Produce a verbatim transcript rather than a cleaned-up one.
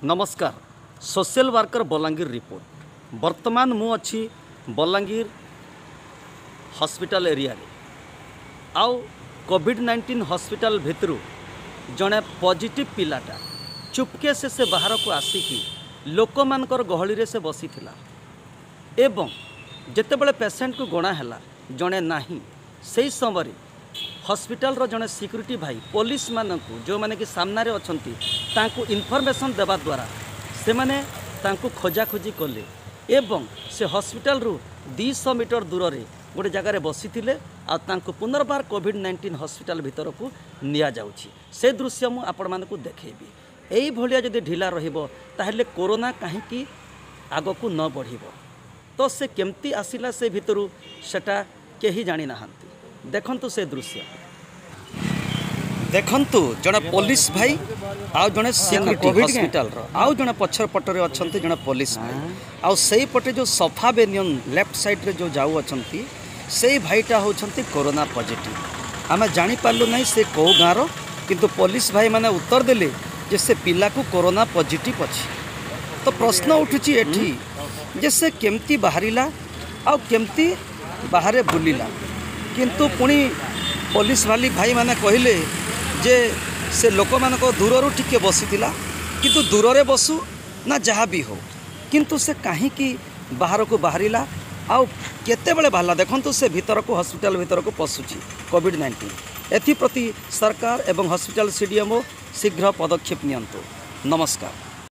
नमस्कार social worker Balangir report वर्तमान मु अच्छी बलांगीर हॉस्पिटल एरिया रे आउ कोविड नाइंटीन हॉस्पिटल भितरु जड़े पॉजिटिव पिलाटा चुपके से से बाहर को आसिकी लोक मानकर गहली रे से बसी थिला एवं जेतेबेले पेशेंट को गणा हैला जड़े नाही से समय हॉस्पिटल रो जड़े सिक्यूरीटी भाई पुलिस मानकु जो माने कि सामना रे अछंती तांको इनफॉरमेशन देवा द्वारा से माने तांको खोजा खोजी कले एवं से हॉस्पिटल रु दो सौ मीटर दूर रे गोटे जगार बसी थिले आ तांको पुनर्बार कोविड नाइंटीन हॉस्पिटल भीतर को निया जाउछि से दृश्य मु आपण मानकु देखेबी एई भलिया जदि ढिला रहिबो ताहेले कोरोना काहेकि आगकु न बढ़िबो तो से केमती आसिला से भितरु सेटा केही जानि नाहंती देखंतु से दृश्य देखंतु जने पुलिस भाई आउ जने सिक्यूरीटी हॉस्पिटल रो आउ जने पछर पटरे अछंती जने पुलिस भाई आउ सेही पटे जो सफा बेनियन लेफ्ट साइड रे जो जाउ अछंती सेही भाईटा होछंती कोरोना पॉजिटिव आमे जानि पालु नै से को गारो किंतु पुलिस भाई माने उत्तर देले जे से पिला को कोरोना पॉजिटिव अछि तो प्रश्न उठुची एठी जे से केमती बाहरिला आउ केमती बाहरे बुलिला किंतु पुणी पुलिस वाली भाई माने कहले जे से लोक मान को दूर टिके बसीला किंतु दूर रे बसु ना जहाँ भी हो किंतु से कहीं की बाहर को बाहरिला आउ केते बेले बाहला देखंतु से भीतर को हॉस्पिटल भीतर को पशुची कोविड नाइंटीन एथि प्रति सरकार एवं हॉस्पिटल सीडीएमओ शीघ्र पदक्षेप नियंतु। नमस्कार।